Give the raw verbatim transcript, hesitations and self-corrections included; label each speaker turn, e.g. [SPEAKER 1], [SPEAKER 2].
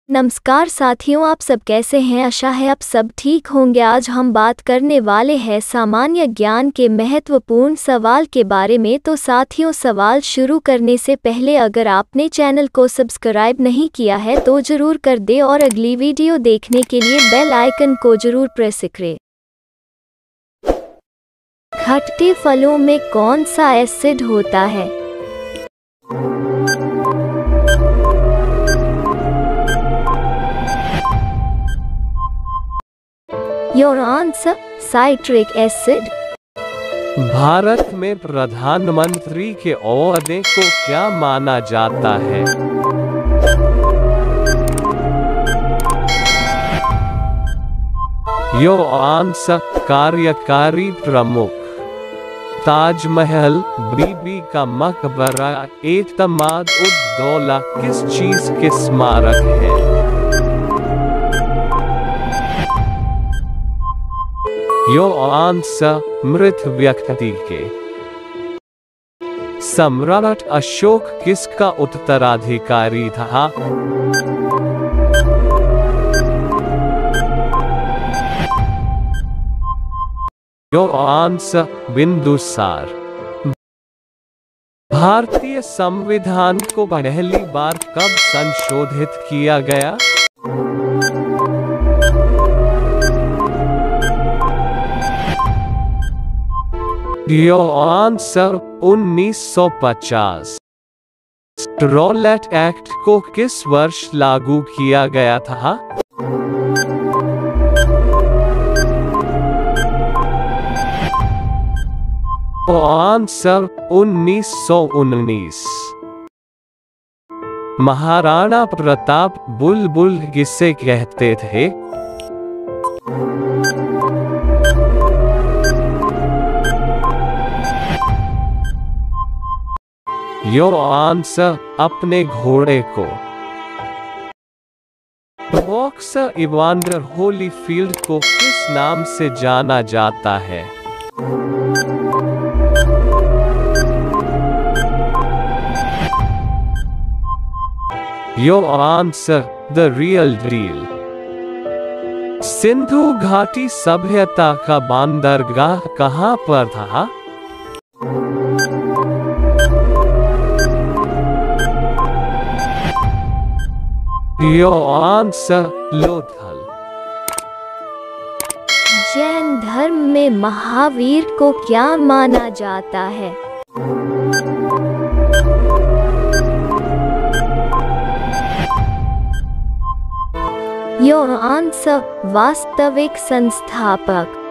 [SPEAKER 1] नमस्कार साथियों, आप सब कैसे हैं। आशा है आप सब ठीक होंगे। आज हम बात करने वाले हैं सामान्य ज्ञान के महत्वपूर्ण सवाल के बारे में। तो साथियों, सवाल शुरू करने से पहले अगर आपने चैनल को सब्सक्राइब नहीं किया है तो ज़रूर कर दे और अगली वीडियो देखने के लिए बेल आइकन को ज़रूर प्रेस करें। खट्टे फलों में कौन सा एसिड होता है? Your answer citric acid.
[SPEAKER 2] Bharat में प्रधानमंत्री के ओहदे को क्या माना जाता है? योर आंसर कार्यकारी प्रमुख। ताजमहल, बीबी का मकबरा, एतमाद उद दौला किस चीज के स्मारक है? योर आंसर मृत व्यक्ति के। सम्राट अशोक किसका उत्तराधिकारी था? Your answer Bindusar. भारतीय संविधान को पहली बार कब संशोधित किया गया? योर आंसर उन्नीस सौ पचास। रॉलेट एक्ट को किस वर्ष लागू किया गया था? आंसर उन्नीस सौ उन्नीस। महाराणा प्रताप बुलबुल किसे कहते थे? योर आंसर अपने घोड़े को। बॉक्सर इवांडर होलीफील्ड को किस नाम से जाना जाता है? Your answer the real deal. Sindhu घाटी सभ्यता का बंदरगाह कहाँ पर था? Your answer Lothal.
[SPEAKER 1] जैन धर्म में महावीर को क्या माना जाता है? योर आंसर वास्तविक संस्थापक।